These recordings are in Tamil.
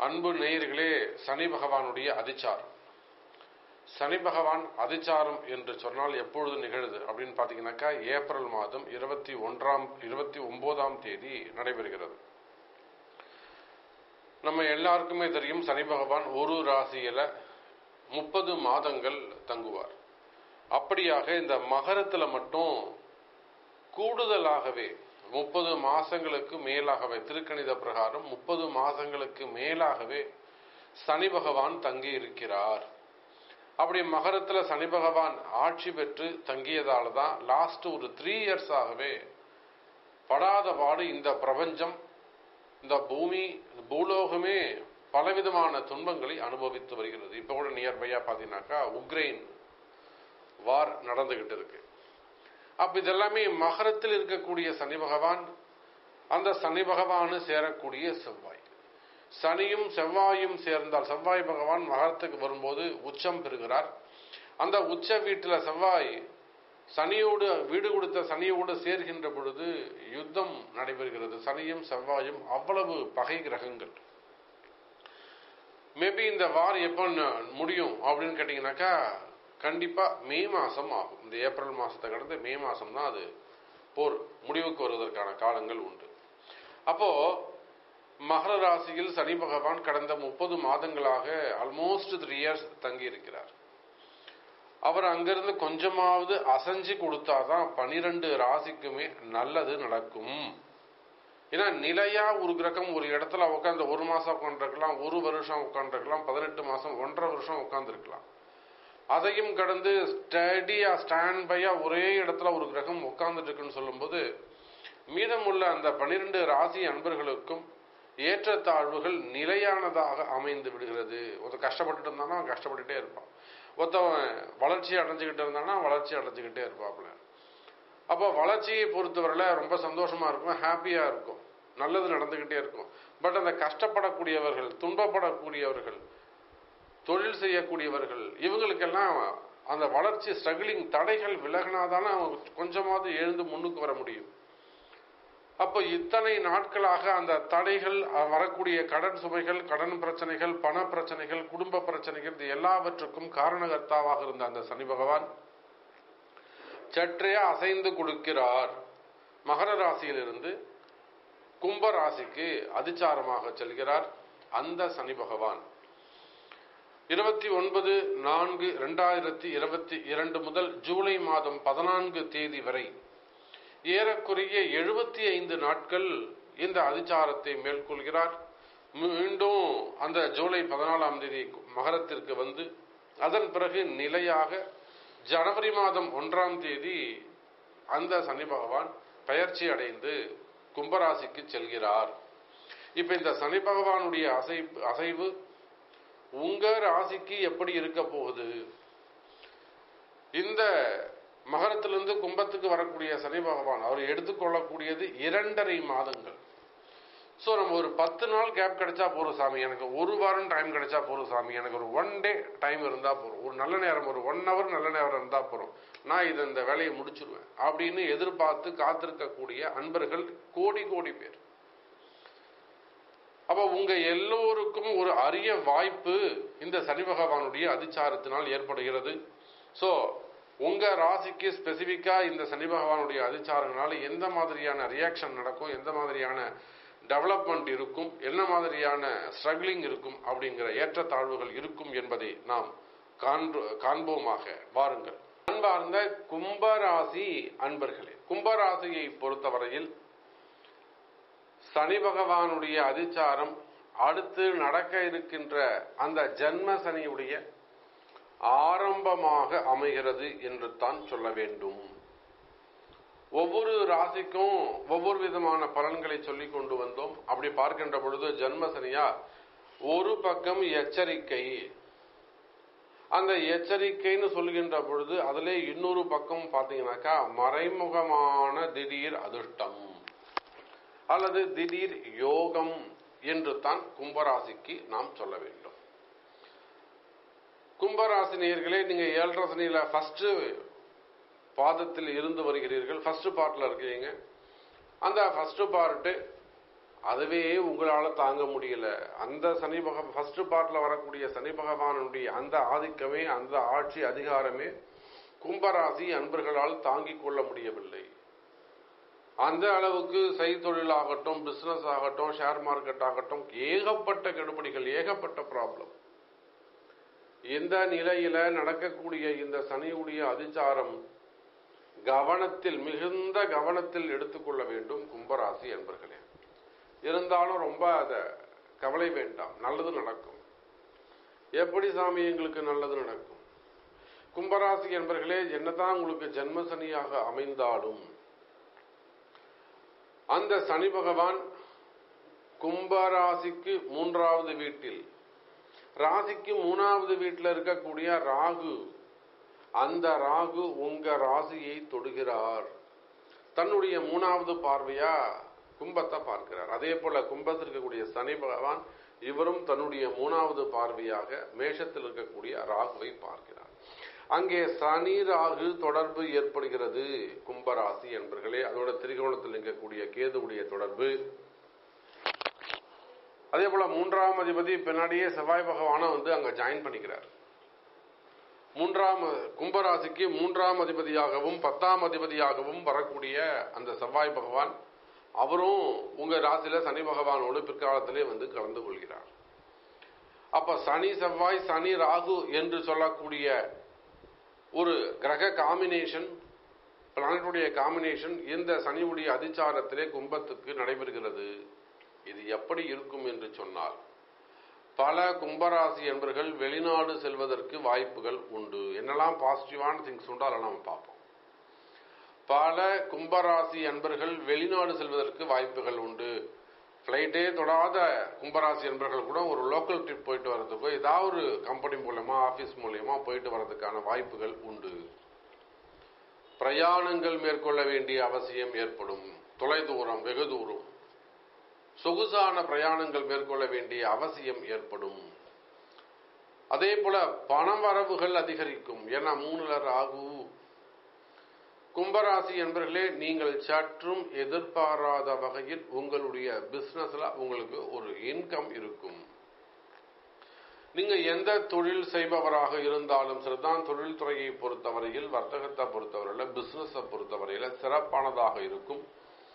அன்பு நேயர்களே, சனி பகவானுடைய அதிச்சாரம். சனி பகவான் அதிச்சாரம் என்று சொன்னால் எப்பொழுது நிகழுது அப்படின்னு பார்த்தீங்கன்னாக்கா, ஏப்ரல் மாதம் 29ஆம் தேதி நடைபெறுகிறது. நம்ம எல்லாருக்குமே தெரியும், சனி பகவான் ஒரு ராசியில 30 மாதங்கள் தங்குவார். அப்படியாக இந்த மகரத்துல மட்டும் கூடுதலாகவே 30 மாசங்களுக்கு மேலாகவே, திருக்கணித பிரகாரம் 30 மாசங்களுக்கு மேலாகவே சனி பகவான் தங்கி இருக்கிறார். அப்படி மகரத்துல சனி பகவான் ஆட்சி பெற்று தங்கியதால தான் லாஸ்ட் ஒரு 3 இயர்ஸாகவே படாத பாடு இந்த பிரபஞ்சம், இந்த பூமி, பூலோகமே பலவிதமான துன்பங்களை அனுபவித்து வருகிறது. இப்ப கூட நியர்பையா பாத்தீங்கன்னாக்கா உக்ரைன் வார் நடந்துகிட்டு இருக்கு. அப்ப இதெல்லாமே மகரத்தில் இருக்கக்கூடிய சனி பகவான், அந்த சனி பகவானு சேரக்கூடிய செவ்வாய், சனியும் செவ்வாயும் சேர்ந்தால், செவ்வாய் பகவான் மகரத்துக்கு வரும்போது உச்சம் பெறுகிறார். அந்த உச்ச வீட்டுல செவ்வாய் சனியோடு, வீடு கொடுத்த சனியோடு சேர்கின்ற பொழுது யுத்தம் நடைபெறுகிறது. சனியும் செவ்வாயும் அவ்வளவு பகை கிரகங்கள். மேபி இந்த வார் எப்ப முடியும் அப்படின்னு கேட்டீங்கன்னாக்கா, கண்டிப்பா மே மாசம் ஆகும். இந்த ஏப்ரல் மாசத்தை கடந்து மே மாசம் தான் அது போர் முடிவுக்கு வருவதற்கான காலங்கள் உண்டு. அப்போ மகர ராசியில் சனி பகவான் கடந்த 30 மாதங்களாக ஆல்மோஸ்ட் 3 இயர்ஸ் தங்கி இருக்கிறார். அவர் அங்கிருந்து கொஞ்சமாவது அசைஞ்சு கொடுத்தாதான் 12 ராசிக்குமே நல்லது நடக்கும். ஏன்னா நிலையா ஒரு கிரகம் ஒரு இடத்துல உட்காந்து 1 மாசம் உட்காந்துருக்கலாம், 1 வருஷம் உட்காந்துருக்கலாம், 18 மாசம் 1.5 வருஷம் உட்காந்துருக்கலாம். அதையும் கடந்து ஸ்டடியா, ஸ்டாண்ட் பையா ஒரே இடத்துல ஒரு கிரகம் உட்கார்ந்துட்டு இருக்குன்னு சொல்லும்போது, மீதமுள்ள அந்த 12 ராசி அன்பர்களுக்கும் ஏற்றத்தாழ்வுகள் நிலையானதாக அமைந்து விடுகிறது. ஒருத்தர் கஷ்டப்பட்டுட்டு இருந்தானா அவன் கஷ்டப்பட்டுட்டே இருப்பான், ஒருத்தவன் வளர்ச்சி அடைஞ்சுக்கிட்டு இருந்தானா வளர்ச்சி அடைஞ்சுக்கிட்டே இருப்பாப்ல. அப்போ வளர்ச்சியை பொறுத்தவரையில ரொம்ப சந்தோஷமா இருக்கும், ஹாப்பியா இருக்கும், நல்லது நடந்துகிட்டே இருக்கும். பட் அந்த கஷ்டப்படக்கூடியவர்கள், துன்பப்படக்கூடியவர்கள், தொழில் செய்யக்கூடியவர்கள், இவங்களுக்கெல்லாம் அந்த வளர்ச்சி ஸ்ட்ரகிளிங் தடைகள் விலகினாதானே அவங்க கொஞ்சமாவது எழுந்து முன்னுக்கு வர முடியும். அப்போ இத்தனை நாட்களாக அந்த தடைகள், வரக்கூடிய கடன் சுமைகள், கடன் பிரச்சனைகள், பண பிரச்சனைகள், குடும்ப பிரச்சனைகள், இது எல்லாவற்றுக்கும் காரணகர்த்தாவாக இருந்த அந்த சனி பகவான் சற்றே அசைந்து கொடுக்கிறார். மகர ராசியிலிருந்து கும்ப ராசிக்கு அதிச்சாரமாக செல்கிறார். அந்த சனி பகவான் 29/4/2022 முதல் ஜூலை மாதம் 14 தேதி வரை ஏறக்குறைய 75 நாட்கள் இந்த அதிச்சாரத்தை மேற்கொள்கிறார். மீண்டும் அந்த ஜூலை 14ஆம் தேதி மகரத்திற்கு வந்து, அதன் பிறகு நிலையாக ஜனவரி மாதம் 1ஆம் தேதி அந்த சனி பகவான் பெயர்ச்சி அடைந்து கும்பராசிக்கு செல்கிறார். இப்ப இந்த சனி பகவானுடைய அசைவு உங்க ராசிக்கு எப்படி இருக்க போகுது? இந்த மகரத்திலிருந்து கும்பத்துக்கு வரக்கூடிய சனி பகவான் அவர் எடுத்துக்கொள்ளக்கூடியது 2.5 மாதங்கள். ஸோ நம்ம ஒரு 10 நாள் கேப் கிடைச்சா போறோம் சாமி, எனக்கு 1 வாரம் டைம் கிடைச்சா போறோம் சாமி, எனக்கு ஒரு 1 டே டைம் இருந்தா போறோம், ஒரு நல்ல நேரம், ஒரு 1 hour நல்ல நேரம் இருந்தா போறோம், நான் இந்த வேலையை முடிச்சிருவேன் அப்படின்னு எதிர்பார்த்து காத்திருக்கக்கூடிய அன்பர்கள் கோடி கோடி பேர். அப்ப உங்க எல்லோருக்கும் ஒரு அரிய வாய்ப்பு இந்த சனி பகவானுடைய அதிச்சாரத்தினால் ஏற்படுகிறது. சோ உங்க ராசிக்கு ஸ்பெசிபிக்கா இந்த சனி பகவானுடைய அதிச்சாரங்களால எந்த மாதிரியான ரியாக்ஷன் நடக்கும், எந்த மாதிரியான டெவலப்மெண்ட் இருக்கும், என்ன மாதிரியான ஸ்ட்ரகிளிங் இருக்கும், அப்படிங்கிற ஏற்றத்தாழ்வுகள் இருக்கும் என்பதை நாம் காண்போமாக. வாருங்கள். அன்பார்ந்த கும்பராசி அன்பர்களே, கும்பராசியை பொறுத்தவரையில் சனி பகவானுடைய அதிச்சாரம் அடுத்து நடக்க இருக்கின்ற அந்த ஜன்ம சனியுடைய ஆரம்பமாக அமைகிறது என்று தான் சொல்ல வேண்டும். ஒவ்வொரு ராசிக்கும் ஒவ்வொரு விதமான பலன்களை சொல்லிக் கொண்டு வந்தோம். அப்படி பார்க்கின்ற பொழுது ஜன்ம சனியா ஒரு பக்கம் எச்சரிக்கை, அந்த எச்சரிக்கைன்னு சொல்லுகின்ற பொழுது அதிலே இன்னொரு பக்கம் பார்த்தீங்கன்னாக்கா மறைமுகமான திடீர் அதிர்ஷ்டம் அல்லது திடீர் யோகம் என்று தான் கும்பராசிக்கு நாம் சொல்ல வேண்டும். கும்பராசி நேயர்களே, நீங்க 7.5 சனியில ஃபர்ஸ்ட் பாதத்தில் இருந்து வருகிறீர்கள், ஃபர்ஸ்ட் பார்ட்ல இருக்கீங்க. அந்த ஃபர்ஸ்ட் பார்ட் அதுவே உங்களால தாங்க முடியல. அந்த சனி ஃபர்ஸ்ட் பார்ட்ல வரக்கூடிய சனி பகவானுடைய அந்த ஆதிக்கமே, அந்த ஆட்சி அதிகாரமே கும்பராசி அன்பர்களால் தாங்கிக் கொள்ள முடியவில்லை. அந்த அளவுக்கு செய்தொழில் ஆகட்டும், பிசினஸ் ஆகட்டும், ஷேர் மார்க்கெட் ஆகட்டும், ஏகப்பட்ட கெடுபடிகள், ஏகப்பட்ட ப்ராப்ளம். இந்த நிலையில நடக்கக்கூடிய இந்த சனியுடைய அதிச்சாரம் கவனத்தில், மிகுந்த கவனத்தில் எடுத்துக்கொள்ள வேண்டும் கும்பராசி என்பர்களே. இருந்தாலும் ரொம்ப அத கவலை வேண்டாம், நல்லது நடக்கும். எப்படி சாமி எங்களுக்கு நல்லது நடக்கும்? கும்பராசி என்பர்களே, என்னதான் உங்களுக்கு ஜென்ம சனியாக அமைந்தாலும் அந்த சனி பகவான் கும்பராசிக்கு 3வது வீட்டில், ராசிக்கு 3வது வீட்டில் இருக்கக்கூடிய ராகு, அந்த ராகு உங்க ராசியை தொடுகிறார். தன்னுடைய 3வது பார்வையா கும்பத்தை பார்க்கிறார். அதே போல கும்பத்தில் இருக்கக்கூடிய சனி பகவான் இவரும் தன்னுடைய 3வது பார்வையாக மேஷத்தில் இருக்கக்கூடிய ராகுவை பார்க்கிறார். அங்கே சனி ராகு தொடர்பு ஏற்படுகிறது கும்பராசி என்பர்களே. அதோட திரிகோணத்தில் இருக்கக்கூடிய கேதுவுடைய தொடர்பு. அதே போல 3ஆம் அதிபதி பின்னாடியே செவ்வாய் பகவான அங்க ஜாயின் பண்ணிக்கிறார். கும்பராசிக்கு 3ஆம் அதிபதியாகவும் 10ஆம் அதிபதியாகவும் வரக்கூடிய அந்த செவ்வாய் பகவான் அவரும் உங்க ராசியில சனி பகவானோடு பிற்காலத்திலே கலந்து கொள்கிறார். அப்ப சனி செவ்வாய், சனி ராகு என்று சொல்லக்கூடிய ஒரு கிரக காம்பினேஷன், பிளானட்டுடைய காம்பினேஷன் இந்த சனியுடைய அதிச்சாரத்திலே கும்பத்துக்கு நடைபெறுகிறது. இது எப்படி இருக்கும் என்று சொன்னால், பல கும்பராசி என்பர்கள் வெளிநாடு செல்வதற்கு வாய்ப்புகள் உண்டு. என்னெல்லாம் பாசிட்டிவான திங்ஸ் உண்டோ அதெல்லாம் நம்ம பார்ப்போம். பல கும்பராசி அன்பர்கள் வெளிநாடு செல்வதற்கு வாய்ப்புகள் உண்டு. பிளைட்டே தொடாத கும்பராசி அன்பர்கள் கூட ஒரு லோக்கல் ட்ரிப் போயிட்டு வர்றதுக்கோ, ஏதாவது ஒரு கம்பெனி மூலமா, ஆபீஸ் மூலமா போயிட்டு வர்றதுக்கான வாய்ப்புகள் உண்டு. பிரயாணங்கள் மேற்கொள்ள வேண்டிய அவசியம் ஏற்படும். தொலைதூரம், வெகு தூரம், சொகுசான பிரயாணங்கள் மேற்கொள்ள வேண்டிய அவசியம் ஏற்படும். அதே போல பண வரவுகள் அதிகரிக்கும். ஏன்னா 3ல ராகு. கும்பராசி என்பர்களே, நீங்கள் சற்றும் எதிர்பாராத வகையில் உங்களுடைய பிசினஸ்ல உங்களுக்கு ஒரு இன்கம் இருக்கும். நீங்க எந்த தொழில் செய்பவராக இருந்தாலும் சரிதான், தொழில் துறையை பொறுத்தவரையில், வர்த்தகத்தை பொறுத்தவரையில, பிசினஸ் பொறுத்தவரையில சிறப்பானதாக இருக்கும்.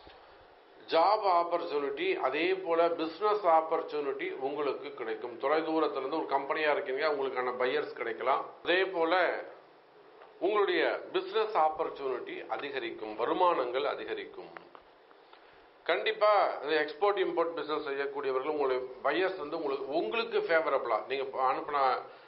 ஜாப் ஆப்பர்ச்சுனிட்டி, அதே போல பிசினஸ் ஆப்பர்ச்சுனிட்டி உங்களுக்கு கிடைக்கும். தொலைதூரத்திலிருந்து ஒரு கம்பெனியா இருக்கீங்க, உங்களுக்கான பையர்ஸ் கிடைக்கலாம். அதே போல உங்களுடைய பிசினஸ் ஆப்பர்ச்சுனிட்டி அதிகரிக்கும், வருமானங்கள் அதிகரிக்கும். கண்டிப்பா எக்ஸ்போர்ட் இம்போர்ட் பிசினஸ் செய்யக்கூடியவர்கள், உங்களுடைய பையர்ஸ் உங்களுக்கு ஃபேவரபிளா, நீங்க அனுப்பின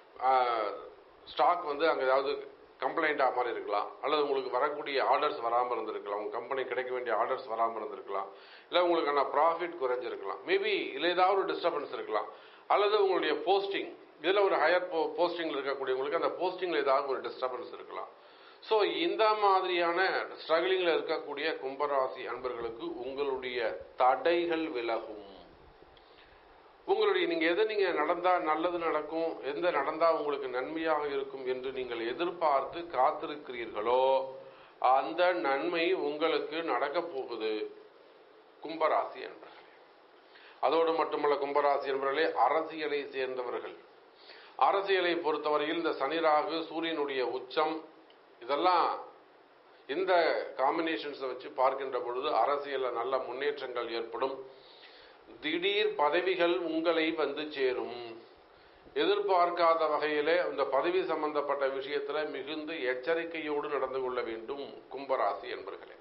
ஸ்டாக் அங்க ஏதாவது கம்ப்ளைண்ட் மாதிரி இருக்கலாம், அல்லது உங்களுக்கு வரக்கூடிய ஆர்டர்ஸ் வராமல் இருந்திருக்கலாம், உங்க கம்பெனி கிடைக்க வேண்டிய ஆர்டர்ஸ் வராமல் இருந்திருக்கலாம், இல்ல உங்களுக்கான ப்ராஃபிட் குறைஞ்சிருக்கலாம், மேபி இல்ல ஏதாவது ஒரு டிஸ்டர்பன்ஸ் இருக்கலாம், அல்லது உங்களுடைய போஸ்டிங், இதுல ஒரு ஹையர் போஸ்டிங்ல இருக்கக்கூடியவங்களுக்கு அந்த போஸ்டிங்ல ஏதாவது ஒரு டிஸ்டர்பன்ஸ் இருக்கலாம். சோ இந்த மாதிரியான ஸ்ட்ரகிளிங்ல இருக்கக்கூடிய கும்பராசி அன்பர்களுக்கு உங்களுடைய தடைகள் விலகும். உங்களுடைய நீங்க நடந்தா நல்லது நடக்கும், எந்த நடந்தா உங்களுக்கு நன்மையாக இருக்கும் என்று நீங்கள் எதிர்பார்த்து காத்திருக்கிறீர்களோ அந்த நன்மை உங்களுக்கு நடக்க போகுது கும்பராசி என்பர்களே. அதோடு மட்டுமல்ல கும்பராசி என்பவர்களே, அரசியலை சேர்ந்தவர்கள், அரசியலை பொறுத்தவரையில் இந்த சனி ராகு சூரியனுடைய உச்சம் இதெல்லாம் இந்த காம்பினேஷன்ஸை வச்சு பார்க்கின்ற பொழுது அரசியல்ல நல்ல முன்னேற்றங்கள் ஏற்படும். திடீர் பதவிகள் உங்களை சேரும். எதிர்பார்க்காத வகையிலே இந்த பதவி சம்பந்தப்பட்ட விஷயத்துல மிகுந்த எச்சரிக்கையோடு நடந்து கொள்ள வேண்டும் கும்பராசி என்பர்களே.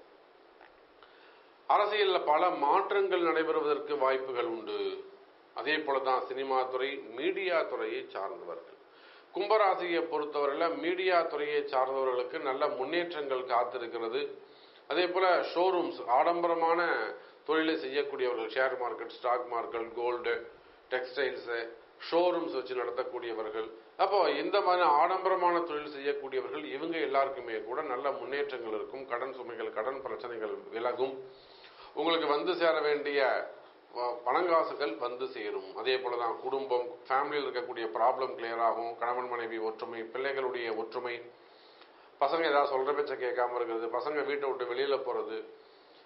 அரசியல்ல பல மாற்றங்கள் நடைபெறுவதற்கு வாய்ப்புகள் உண்டு. அதே போலதான் சினிமா துறை, மீடியா துறையை சார்ந்தவர்கள், கும்பராசியை பொறுத்தவரையில் மீடியா துறையை சார்ந்தவர்களுக்கு நல்ல முன்னேற்றங்கள் காத்திருக்கிறது. அதே போல ஷோரூம்ஸ், ஆடம்பரமான தொழிலை செய்யக்கூடியவர்கள், share market, stock market, gold, textiles, showrooms வச்சு நடத்தக்கூடியவர்கள், அப்போ இந்த மாதிரி ஆடம்பரமான தொழில் செய்யக்கூடியவர்கள் இவங்க எல்லாருக்குமே கூட நல்ல முன்னேற்றங்கள் இருக்கும். கடன் சுமைகள், கடன் பிரச்சனைகள் விலகும். உங்களுக்கு சேர வேண்டிய பணங்காசுகள் சேரும். அதே போலதான் குடும்பம், ஃபேமிலியில் இருக்கக்கூடிய ப்ராப்ளம் கிளியர் ஆகும். கணவன் மனைவி ஒற்றுமை, பிள்ளைகளுடைய ஒற்றுமை, பசங்க ஏதாவது சொல்ற பேச்ச கேட்காம இருக்கிறது, பசங்க வீட்டை விட்டு வெளியில போறது,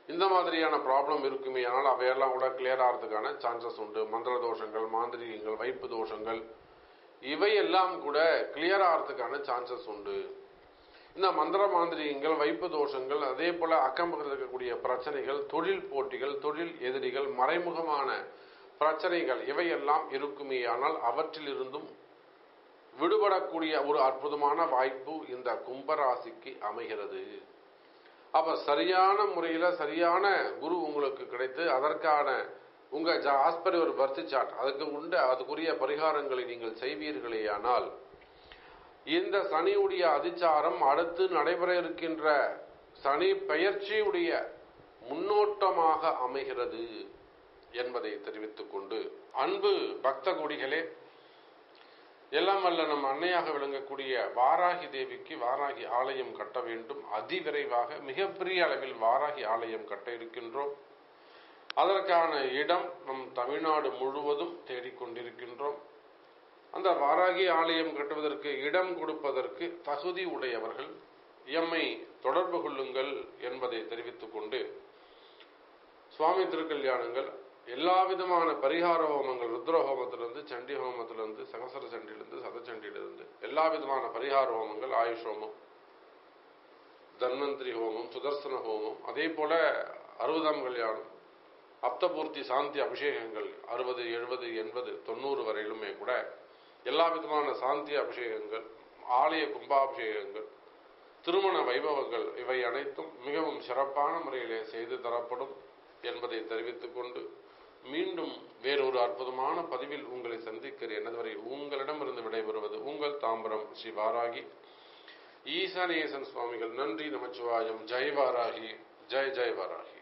இந்த மாதிரியான ப்ராப்ளம் இருக்குமே, ஆனால் அவையெல்லாம் கூட கிளியர் ஆகிறதுக்கான சான்சஸ் உண்டு. மந்திர தோஷங்கள், மாந்திரிகங்கள், வைப்பு தோஷங்கள் இவையெல்லாம் கூட கிளியர் ஆகிறதுக்கான சான்சஸ் உண்டு. இந்த மந்திர மாந்திரிகங்கள், வைப்பு தோஷங்கள், அதே போல அக்கம்பக்கத்தில் இருக்கக்கூடிய பிரச்சனைகள், தொழில் போட்டிகள், தொழில் எதிரிகள், மறைமுகமான பிரச்சனைகள் இவையெல்லாம் இருக்குமே, ஆனால் அவற்றிலிருந்தும் விடுபடக்கூடிய ஒரு அற்புதமான வாய்ப்பு இந்த கும்பராசிக்கு அமைகிறது. அப்ப சரியான முறையில சரியான குரு உங்களுக்கு கிடைத்து அதற்கான உங்க ஆஸ்பர் ஒரு பர்த் சார்ட் அதுக்குரிய பரிகாரங்களை நீங்கள் செய்வீர்களேயானால் இந்த சனியுடைய அதிச்சாரம் அடுத்து நடைபெற இருக்கின்ற சனி பெயர்ச்சியுடைய முன்னோட்டமாக அமைகிறது என்பதை தெரிவித்துக் கொண்டு, அன்பு பக்த கொடிகளே, எல்லாம் வல்ல நம் அன்னையாக விளங்கக்கூடிய வாராகி தேவிக்கு வாராகி ஆலயம் கட்ட வேண்டும். அதிவிரைவாக மிகப்பெரிய அளவில் வாராகி ஆலயம் கட்ட இருக்கின்றோம். அதற்கான இடம் நம் தமிழ்நாடு முழுவதும் தேடிக்கொண்டிருக்கின்றோம். அந்த வாராகி ஆலயம் கட்டுவதற்கு இடம் கொடுப்பதற்கு தகுதி உடையவர்கள் எம்மை தொடர்பு கொள்ளுங்கள் என்பதை தெரிவித்துக் கொண்டு, சுவாமி திருக்கல்யாணங்கள், எல்லா விதமான பரிகார ஹோமங்கள், ருத்ர ஹோமத்திலிருந்து, சண்டி ஹோமத்திலிருந்து, சகசர சண்டியிலிருந்து, சதச்சண்டியிலிருந்து எல்லா விதமான பரிகார ஹோமங்கள், ஆயுஷ் ஹோமம், தன்வந்திரி ஹோமம், சுதர்சன ஹோமம், அதே போல 60ஆம் கல்யாணம், அப்தபூர்த்தி சாந்தி அபிஷேகங்கள் 60, 70, 80, 90 வரையிலுமே கூட எல்லா விதமான சாந்தி அபிஷேகங்கள், ஆலய கும்பாபிஷேகங்கள், திருமண வைபவங்கள் இவை அனைத்தும் மிகவும் சிறப்பான முறையிலே செய்து தரப்படும் என்பதை தெரிவித்துக் கொண்டு, மீண்டும் வேறொரு அற்புதமான பதிவில் உங்களை சந்திக்கிறேன். அதுவரை உங்களிடமிருந்து விடைபெறுவது உங்கள் தாம்பரம் ஸ்ரீ வாராகி ஈசானேசன் சுவாமிகள். நன்றி, நமச்சிவாயம். ஜெய் வாராகி, ஜெய் ஜெய் வாராகி.